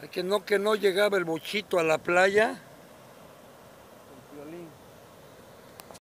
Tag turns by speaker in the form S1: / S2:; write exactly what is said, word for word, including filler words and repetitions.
S1: Que no, que no llegaba el bochito a la playa.